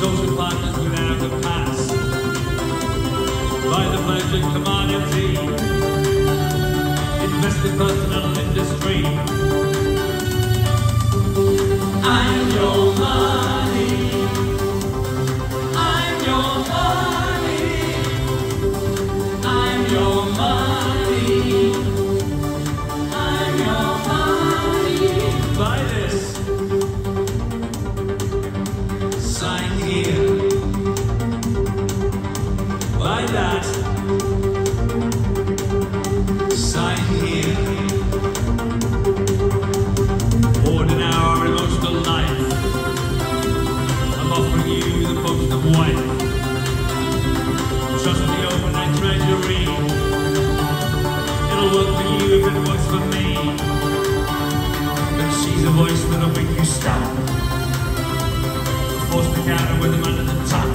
social partners without a pass. Buy the pleasure commodity. Invest in personal industry. I'm your money. I'm your money. I'm your money. I'm your money. Buy this. Sign here. Buy that. Sign here. Order now our emotional life. I'm offering you the potion of wife. Trust the overnight treasury. It'll work for you if it works for me. But she's a voice that'll make you stop. Force the counter with the man at the top.